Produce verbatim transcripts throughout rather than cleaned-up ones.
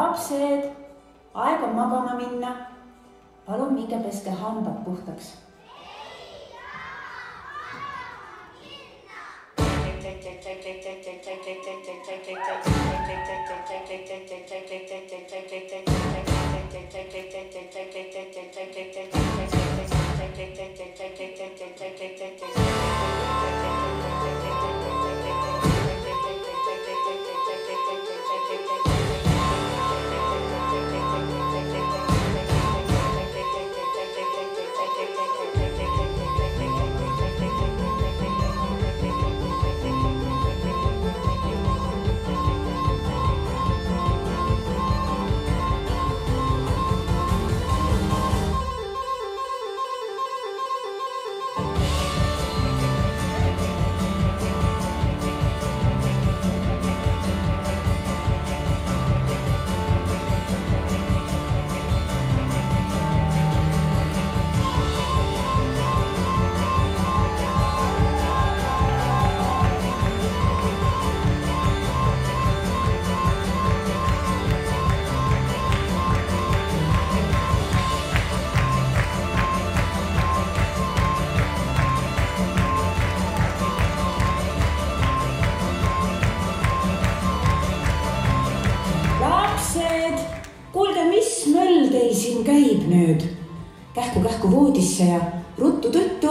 Lapsed, aeg on magama minna. Palun minge peske hambad puhtaks. Kuulge, mis möll teil siin käib nüüd? Kähku kähku voodisse ja ruttu tuttu.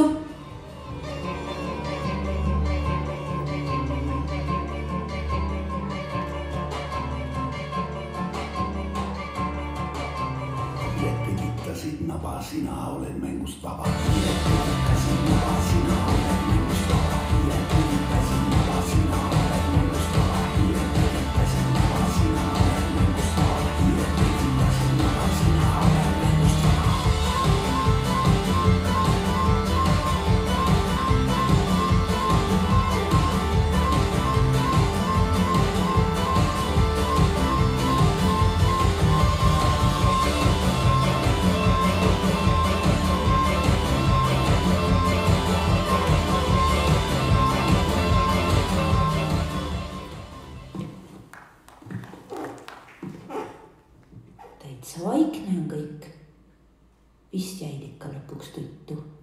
Piditasid naba, sina oled mängust vaba. Piditasid naba, sina oled mängust vaba. Piditasid naba, sina oled mängust vaba. Piditasid naba, sina oled mängust vaba. Piditasid naba, sina oled mängust vaba. Täitsa vaikne on kõik. Vist jäid ikka lõpuks tuttu.